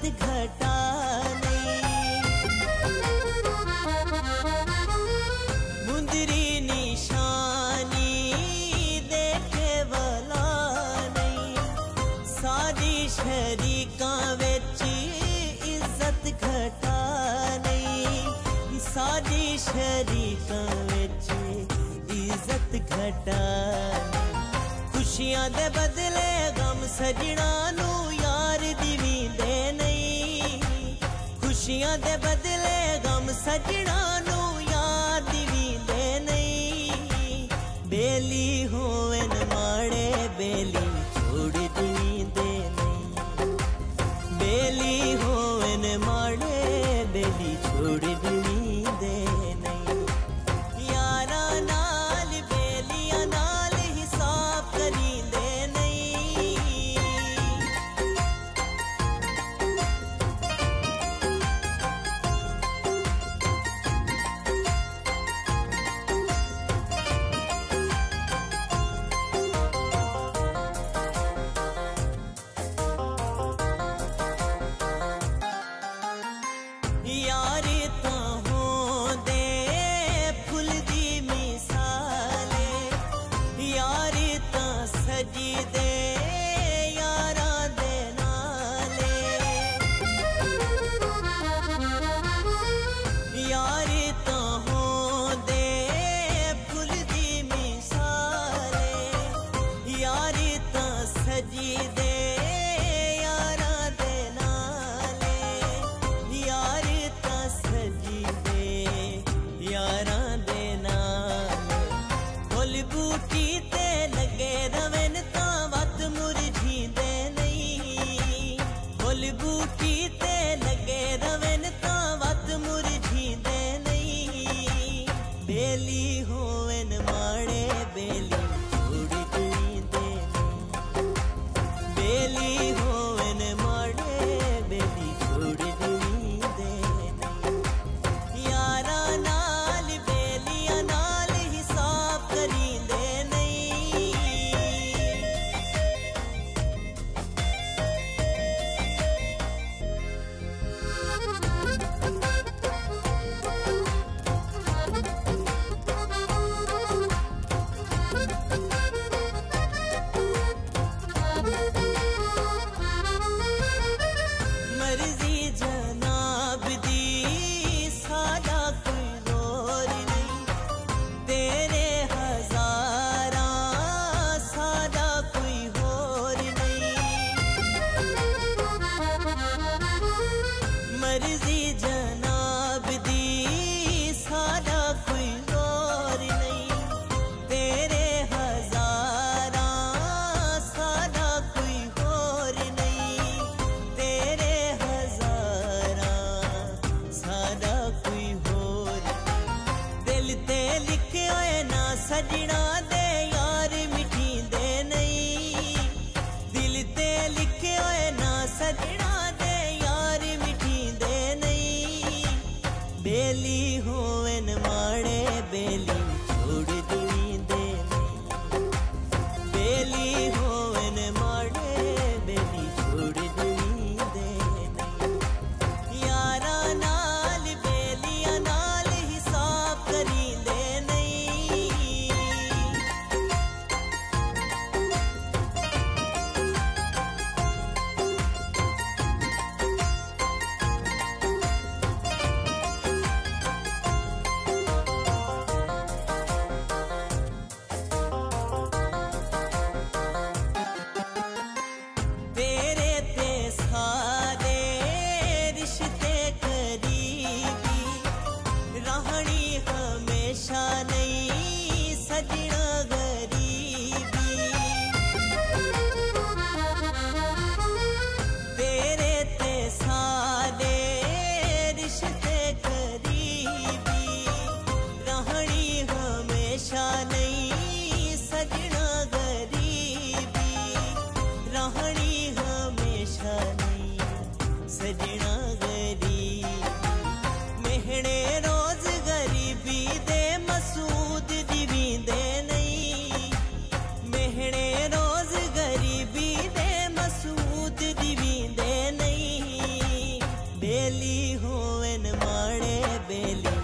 घटा नहीं। मुंदरी निशानी देखे वाला नहीं, सारी शरीका विच इज्जत घटा नहीं, सारी शरीका विच इज्जत घटा नहीं। खुशियां दे बदले गम सजना नू यार दिवींदे नहीं, खुशियां दे बदले गम सजना नू यार दिवींदे नहीं। बेली होवन माड़े बेली छोड़ दींदे नहीं, बेली होवन माड़े बेली छोड़ दींदे नहीं। यारा नाल बेलियां नाल हिसाब करींदे नहीं। यार तां होंदे फुल दी मिसाले, यार तां सजदे यारां दे नाले। यार तां होंदे फुल दी मिसाले, यार तां सजदे यारां दे नाले। यार तां सजदे यारां दे नाल, फुल बूटी ते लगे रवन तां वत मुरझींदे नहीं, फुल बूटी ते लगे रवन तां वत मुरझींदे नहीं। बेली होवन माड़े बेली छोड़ दींदे नहीं, बेली होवन माड़े बेली छोड़ दींदे नहीं। यारा नाल बेलियां नाल हिसाब करींदे नहीं। मर्जी जनाब दी सादा कोई जोर नहीं, तेरे हजारा सादा कोई होर नहीं। मर्जी जनाब दी सादा कोई जोर नहीं, तेरे हजारा सादा कोई होर नहीं, तेरे हजारा सादा कोई होर नहीं। दिल ते लिखे होए ना सजना दे यार मिठींदे नहीं, दिल ते लिखे होए ना सजना दे यार मिठींदे नहीं। बेली होवन माड़े बेली छोड़ दींदे नहीं, बेली होवन माड़े बेली छोड़ दींदे नहीं। यारा नाल बेलियां नाल हिसाब करींदे नहीं। होवन माड़े बेली